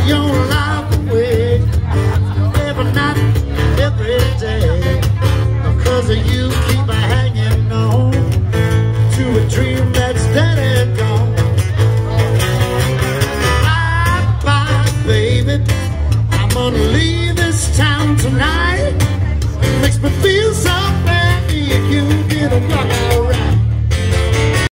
your life away every night, every day. Because you keep hanging on to a dream that's dead and gone. Bye-bye, baby, I'm gonna leave this town tonight. It makes me feel so bad. You get a block alright.